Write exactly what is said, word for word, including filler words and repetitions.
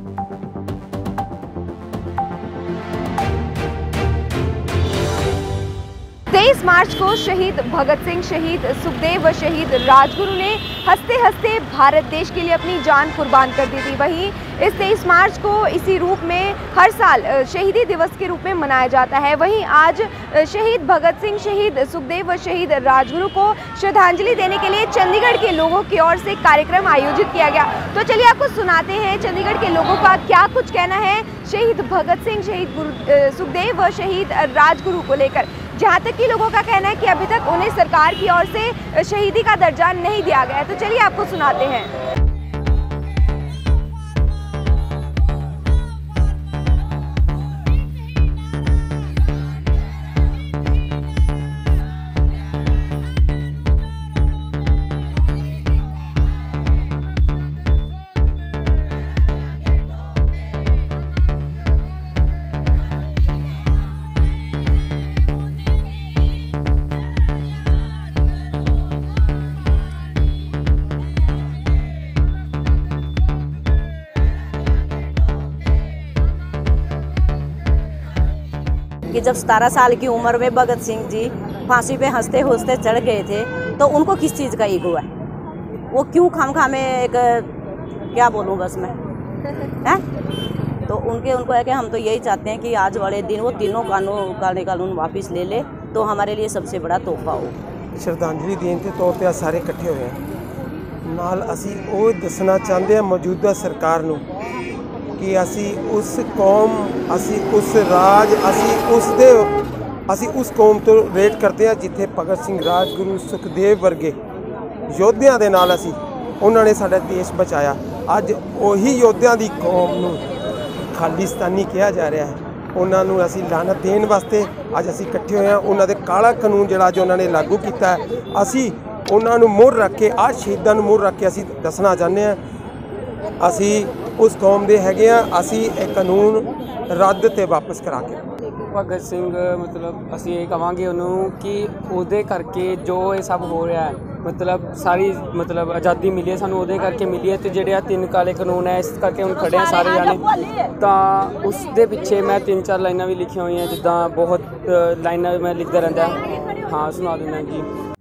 तेईस मार्च को शहीद भगत सिंह, शहीद सुखदेव व शहीद राजगुरु ने हंसते हंसते भारत देश के लिए अपनी जान कुर्बान कर दी थी। वहीं इस तेईस मार्च को इसी रूप में हर साल शहीदी दिवस के रूप में मनाया जाता है। वहीं आज शहीद भगत सिंह, शहीद सुखदेव व शहीद राजगुरु को श्रद्धांजलि देने के लिए चंडीगढ़ के लोगों की ओर से कार्यक्रम आयोजित किया गया। तो चलिए आपको सुनाते हैं चंडीगढ़ के लोगों का क्या कुछ कहना है शहीद भगत सिंह, शहीद सुखदेव व शहीद राजगुरु को लेकर। जहाँ तक कि लोगों का कहना है कि अभी तक उन्हें सरकार की ओर से शहीदी का दर्जा नहीं दिया गया है। तो चलिए आपको सुनाते हैं। कि जब सतारह साल की उम्र में भगत सिंह जी फांसी पे हंसते हंसते चढ़ गए थे तो उनको किस चीज़ का ईगो है? वो क्यों खाम खा में एक क्या बोलूँ बस मैं है तो उनके उनको है कि हम तो यही चाहते हैं कि आज वाले दिन वो तीनों कानून काले कानून वापस ले ले तो हमारे लिए सबसे बड़ा तोहफा हो। श्रद्धांजलि देने के तौर पर सारे इकट्ठे हुए हैं। नाल असी वो दसना चाहते हैं मौजूदा सरकार नूं कि असी उस कौम, असी उस राज, असी उस दे असी उस कौम तो रेट करते हैं जिथे भगत सिंह, राजगुरु, सुखदेव वर्गे योद्धियां दे नाल असी उन्होंने साडा देश बचाया। अज उही योद्धियां दी कौम नूं खालिस्तानी कहा जा रहा है। उन्होंने असी लानत देने वास्ते अज असी इकट्ठे हुए हैं। उन्होंने काला कानून जिहड़ा जो उन्होंने लागू किया है असी उन्होंने मुहर रख के आज शहीदां नूं मुहर रख के असी दसना चाहते हैं असी उस कौम दे हैगे आ। असी एक कानून रद्द ते वापस करा के भगत सिंह मतलब असी ये कहांगे उन्होंने कि उहदे करके जो ये सब हो रहा है मतलब सारी मतलब आज़ादी मिली है सानू उहदे करके मिली है। तो जिहड़े तीन काले कानून है इस करके हम खड़े हैं सारे जाने। तो उस दे पिछे मैं तीन चार लाइनां भी लिखियां हुई हैं जिद्दां बहुत लाइनां मैं लिखदा रहिंदा। हाँ सुना देना जी।